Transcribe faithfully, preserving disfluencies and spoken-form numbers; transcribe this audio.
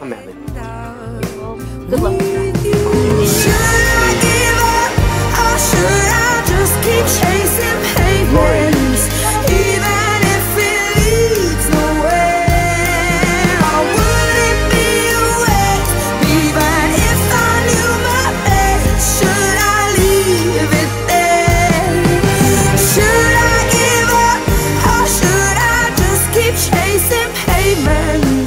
I'm out of it. Well, good luck with that. Should I give up, or should I just keep chasing pavements, even if it leads nowhere? Or would it be a waste, even if I knew my best? Should I leave it there? Should I give up, or should I just keep chasing pavements?